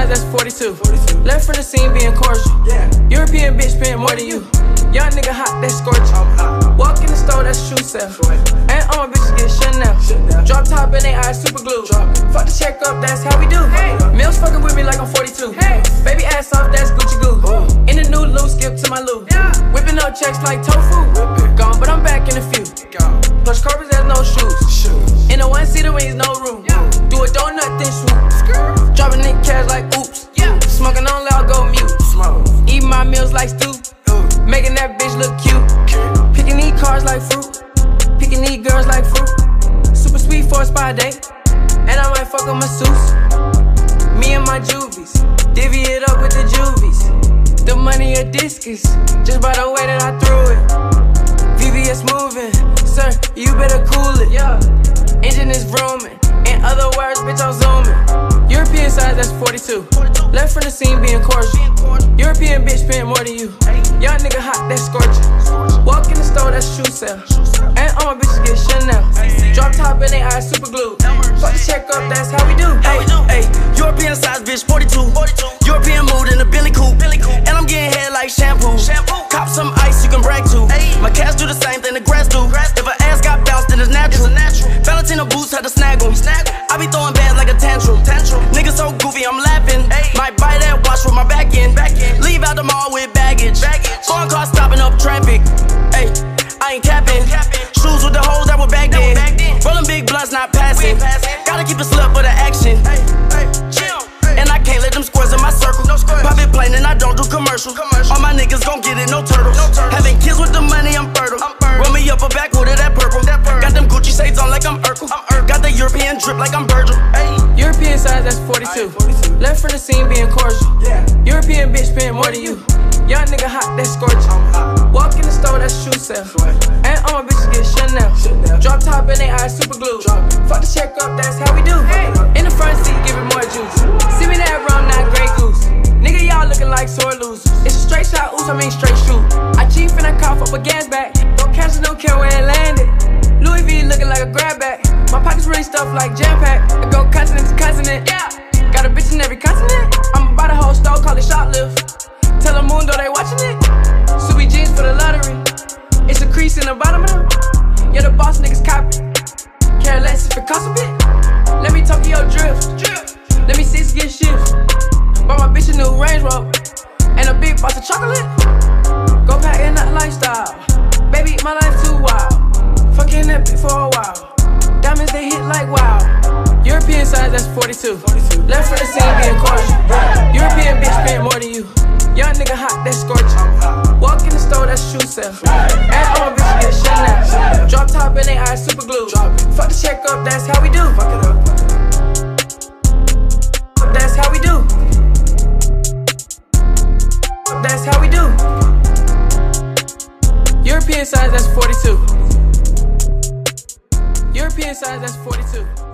size, that's 42. Left from the scene being cordial. European bitch spent more than you. Young nigga hot, that's scorching. Walk in the store, that's shoe sale. And all my bitches get Chanel. Drop top and they eyes super glue. Fuck the check up, that's how we do. Mills fucking with me like I'm 42. Baby ass off, that's Gucci goo. In the new loot, skip to my loot. Whipping up checks like tofu. Gone, but I'm back in a few. Plush carpets, there's no shoes. In the one-seater wings, no room. Do a donut, then swoop. Dropping in cash like oops. Smoking on loud, go mute. Eating my meals like stew. Making that bitch look cute. Picking these cars like fruit. Picking these girls like fruit. Super sweet for a spa day. And I might fuck on my suits. Me and my juvies. Divvy it up with the juvies. The money a discus. Just by the way that I threw it. VVS moving. Sir, you better cool it. Engine is roaming. In other words, bitch, I'm zooming. European size, that's 42. Left from the scene being cordial. European bitch spent more than you. Young nigga hot, that's scorching. Walk in the store, that's shoe sale. And all my bitches get Chanel. Drop top and they eyes super glue. Fuck the check up, that's how we do. Hey, European size, bitch, 42. European mood in a Billy coupe. And I'm getting head like shampoo. Cop some ice you can brag to. My cats do the same thing the grass do. If her ass got bounced, then it's natural. Valentino boots had to snag em. I be throwing bands like a tantrum. Niggas so goofy, I'm laughing. Might buy that watch with my back end. Leave out the mall with baggage. Foreign cars stopping up traffic. Hey, I ain't capping. Shoes with the holes that were back then. Rolling big blunts, not passing. Gotta keep it slut for the action. And I can't let them squares in my circle. Pop it plain and I don't do commercial. All my niggas gon' get it, no turtles. Having kids with the money, I'm fertile. Roll me up a backwood of that purple. Got them Gucci shades on like I'm Urkel. Got the European drip like I'm Virgil. European size, that's 42. Left from the scene being cordial. European bitch spent more than you. Young nigga hot, that's scorching. Walk in the store, that's shoe sale. And all my bitches get Chanel. Drop top and they eyes super glue. Fuck the check up, that's how we do. In the front seat, give it more juice. See me that rum, not Grey Goose. Nigga, y'all looking like sore losers. It's a straight shot, oops, I mean straight shoot. I cheat finna cough up a gas bag. Don't catch it, don't care where it landed. Louis V looking like a grab bag. My pockets really stuffed like jam pack. I go continent to continent. Got a bitch in every continent. I'm about a whole store, call it shoplift. Tell the moon, though they watching it. Subi jeans for the lottery. It's a crease in the bottom of them. Yeah, the boss niggas copy. Care less if it costs a bit. Let me Tokyo drift. Let me see it get shift. Bought my bitch a new Range Rover and a big box of chocolate. Go pack in that lifestyle. Baby, my life too wild. Fucking that bitch for a while. Diamonds, they hit like wow. European size, that's 42. Left from the scene being cordial. European bitch spent more than you. Young nigga hot, that's scorching. Walk in the store, that's shoe sale. And all my bitches get Chanel. Drop top and they eyes super glue. Fuck the check up, that's how we do. That's how we do. That's how we do. European size, that's 42. European size, that's 42.